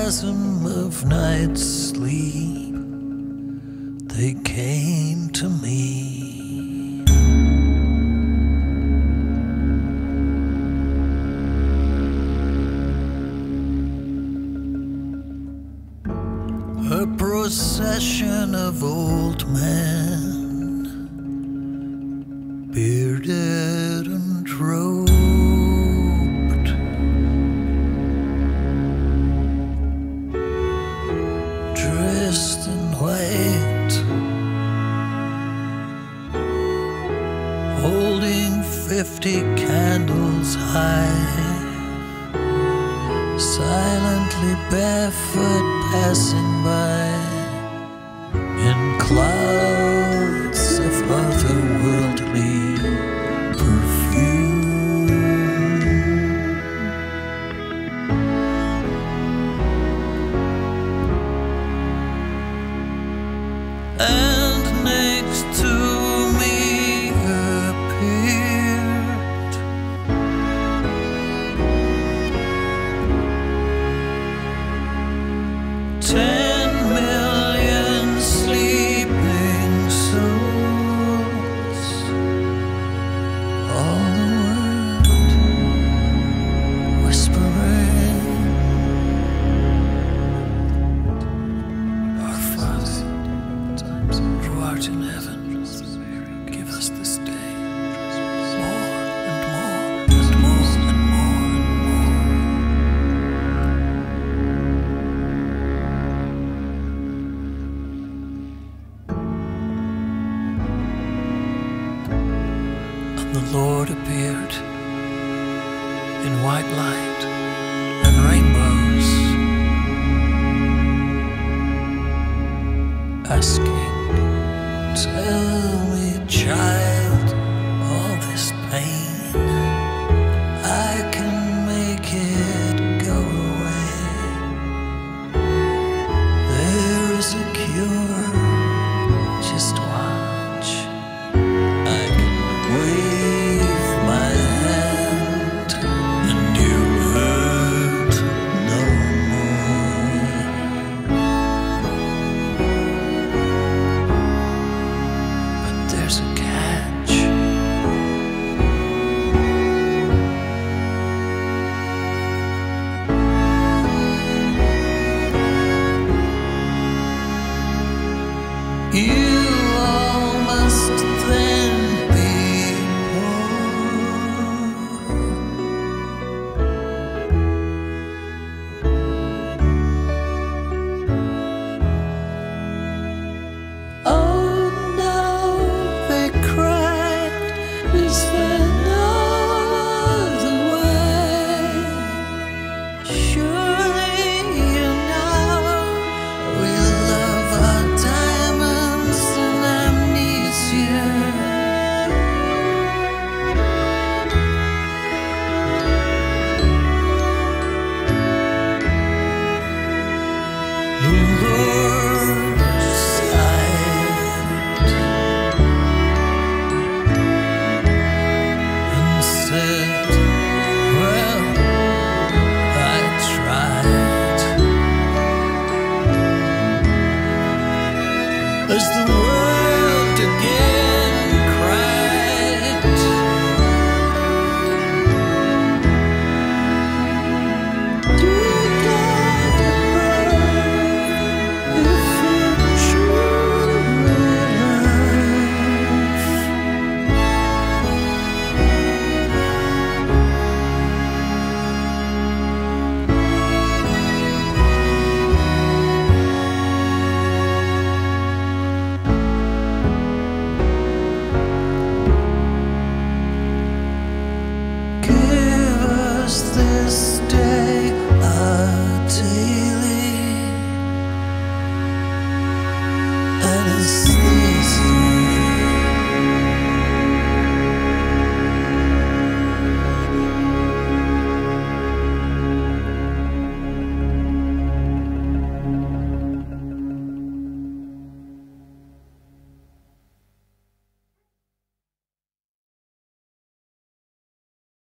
spasm of night's sleep, they came to me. A procession of old men, bearded and robed, dressed in white, holding 50 candles high, silently barefoot passing by in clouds of otherworldly perfume. And next to me appeared 10 million sleeping souls, all the world whispering, Our Father, who art in heaven, give us this day more and more and more and more and more. And the Lord appeared in white light and rainbows, asking, tell me, child, all this pain, I can make it go away. There is a cure, just watch. I can wave my hand and you'll hurt no more. But there's a catch. You all must then be Oh no, they cried, is there no other way? Surely you know we love our diamonds and amnesia. The Lord sighed and said, well, I tried. As the world